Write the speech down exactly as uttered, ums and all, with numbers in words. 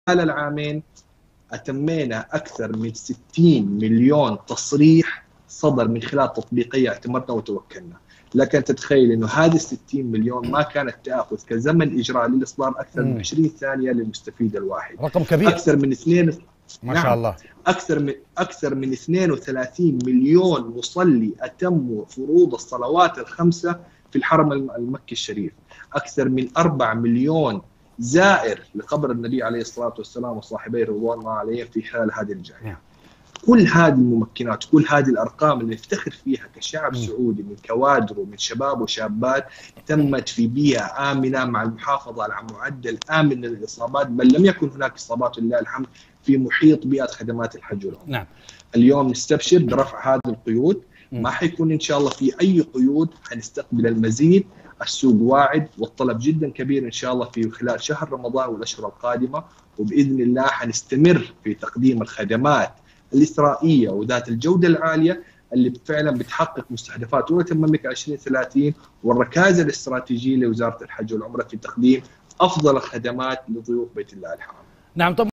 العامين أتمينا أكثر من ستين مليون تصريح صدر من خلال تطبيقية اعتمدنا وتوكلنا. لكن تتخيل إنه هذه الستين مليون ما كانت تأخذ كزمن إجراء للإصدار أكثر من عشرين ثانية للمستفيد الواحد. رقم كبير. أكثر من اثنين ما نعم. شاء الله. أكثر من أكثر من اثنين وثلاثين مليون مصلي أتموا فروض الصلوات الخمسة في الحرم المكي الشريف. أكثر من أربعة مليون زائر لقبر النبي عليه الصلاة والسلام وصاحبيه رضوان الله عليهم في خلال هذه الجائحة. كل هذه الممكنات، كل هذه الأرقام اللي نفتخر فيها كشعب سعودي من كوادر ومن شباب وشابات تمت في بيئة آمنة مع المحافظة على معدل آمن للإصابات، بل لم يكن هناك إصابات لله الحمد في محيط بيئة خدمات الحج والعمرة. نعم. اليوم نستبشر برفع هذه القيود، ما حيكون إن شاء الله في أي قيود، حنستقبل المزيد. السوق واعد والطلب جدا كبير إن شاء الله في خلال شهر رمضان والأشهر القادمة، وبإذن الله حنستمر في تقديم الخدمات الإسرائيلية وذات الجودة العالية اللي فعلا بتحقق مستهدفات رؤية المملكة عشرين ثلاثين والركائز الاستراتيجية لوزارة الحج والعمرة في تقديم أفضل الخدمات لضيوف بيت الله الحرام. نعم. طب